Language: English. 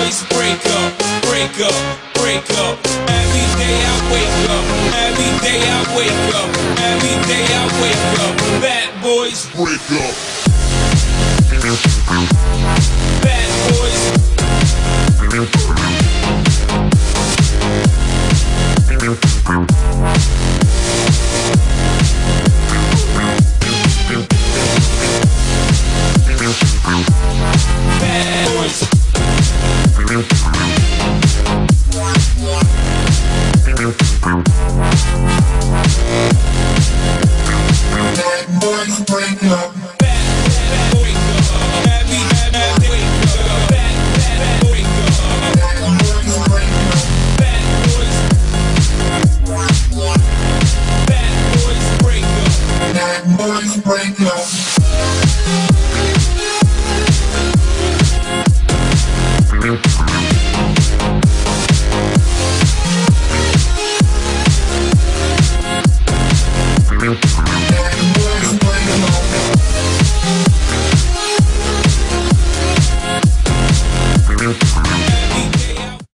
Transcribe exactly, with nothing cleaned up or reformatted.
boys break up, break up, break up. Every day I wake up, every day I wake up, every day I wake up. Bad boys break up. Bad boys. Break up.